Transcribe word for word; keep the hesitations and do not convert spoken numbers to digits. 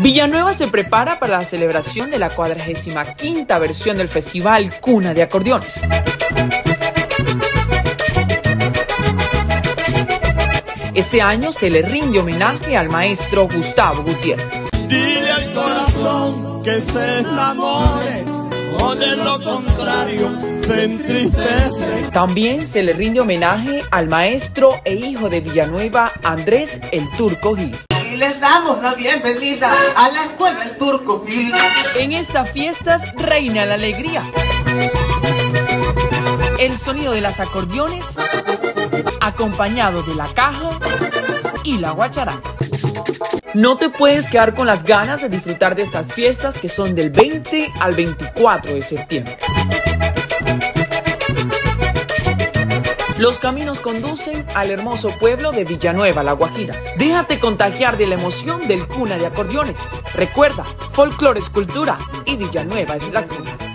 Villanueva se prepara para la celebración de la cuadragésima quinta versión del Festival Cuna de Acordeones. Este año se le rinde homenaje al maestro Gustavo Gutiérrez. Dile al corazón que se enamore, o de lo contrario se entristece. También se le rinde homenaje al maestro e hijo de Villanueva, Andrés el Turco Gil. Y les damos la bienvenida a la escuela El Turco Gil. En estas fiestas reina la alegría, el sonido de las acordeones, acompañado de la caja y la guacharaca. No te puedes quedar con las ganas de disfrutar de estas fiestas que son del veinte al veinticuatro de septiembre. Los caminos conducen al hermoso pueblo de Villanueva, La Guajira. Déjate contagiar de la emoción del Cuna de Acordeones. Recuerda, folclore es cultura y Villanueva es la cuna.